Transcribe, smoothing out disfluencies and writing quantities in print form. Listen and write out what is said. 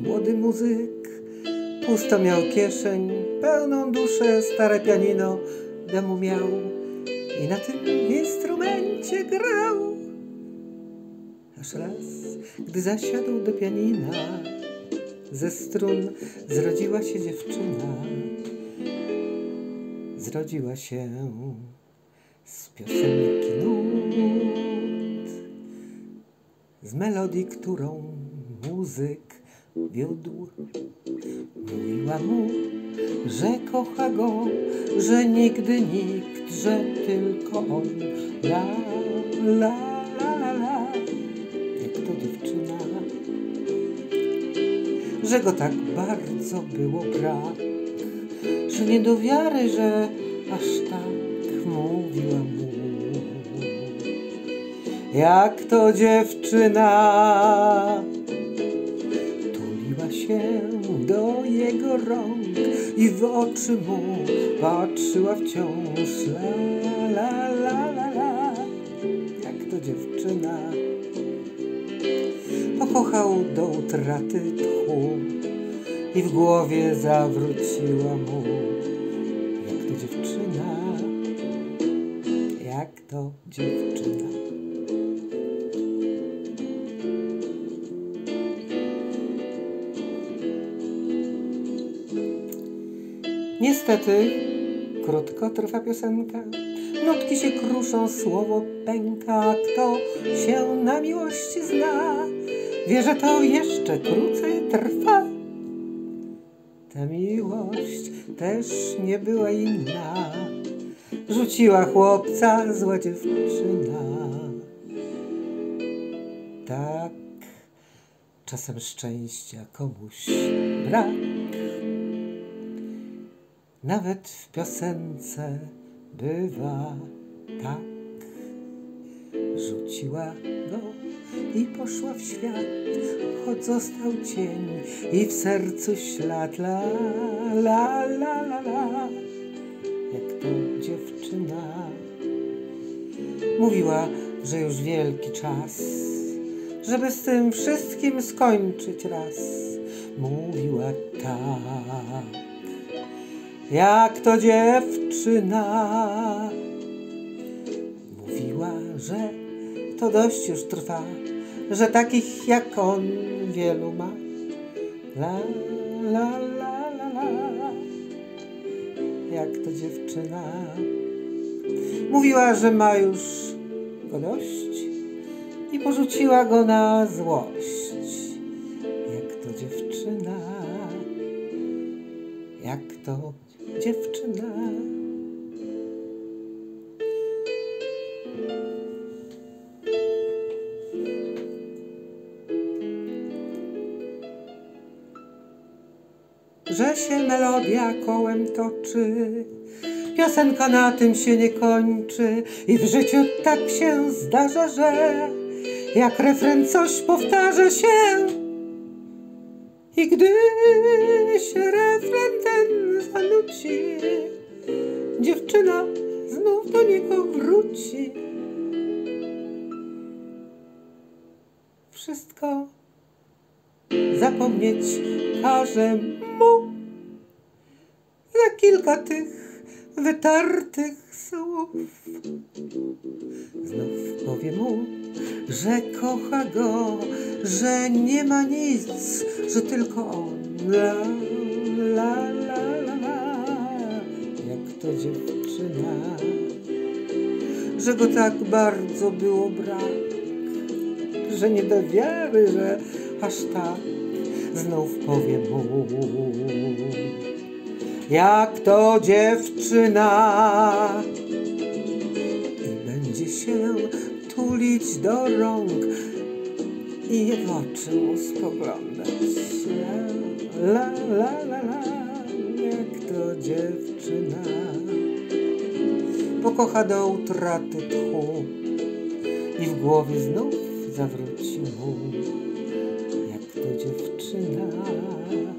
młody muzyk. Pusto miał kieszeń, pełną duszę, stare pianino demu miał i na tym instrumencie grał. Aż raz, gdy zasiadł do pianina, ze strun zrodziła się dziewczyna. Zrodziła się z piosenki nut, z melodii, którą muzyk wiódł. Mówiła mu, że kocha go, że nigdy nikt, że tylko on. La, la, la, la, la. Jak to dziewczyna, że go tak bardzo było brak, że nie do wiary, że aż tak mówiła mu. Jak to dziewczyna tuliła się do jego rąk i w oczy mu patrzyła wciąż. La, la, la, la, la. Jak to dziewczyna pokochał do utraty tchu i w głowie zawróciła mu. Jak to dziewczyna, jak to dziewczyna. Niestety krótko trwa piosenka, nutki się kruszą, słowo pęka. Kto się na miłości zna, wie, że to jeszcze krócej trwa. Ta miłość też nie była inna, rzuciła chłopca zła dziewczyna. Tak czasem szczęścia komuś brak, nawet w piosence bywa tak. Rzuciła go i poszła w świat, choć został cień i w sercu ślad. La, la, la, la, la. Jak to dziewczyna mówiła, że już wielki czas, żeby z tym wszystkim skończyć raz. Mówiła tak. Jak to dziewczyna mówiła, że to dość już trwa, że takich jak on wielu ma. La, la, la, la, la. Jak to dziewczyna mówiła, że ma już go dość i porzuciła go na złość. Jak to dziewczyna, jak to dziewczyna. Że się melodia kołem toczy, piosenka na tym się nie kończy i w życiu tak się zdarza, że jak refren coś powtarza się i gdy się refren ten zanuci, dziewczyna znów do niego wróci. Wszystko zapomnieć każe mu za kilka tych wytartych słów. Znów powie mu, że kocha go, że nie ma nic, że tylko on. La, la, la, la, la. Jak to dziewczyna, że go tak bardzo było brak, że nie do wiary, że aż tak. Znów powie mu, jak to dziewczyna, i będzie się tulić do rąk i w oczy mu spoglądać. La, la, la, la, jak to dziewczyna pokocha do utraty tchu i w głowie znów zawróci mu. Jak to dziewczyna.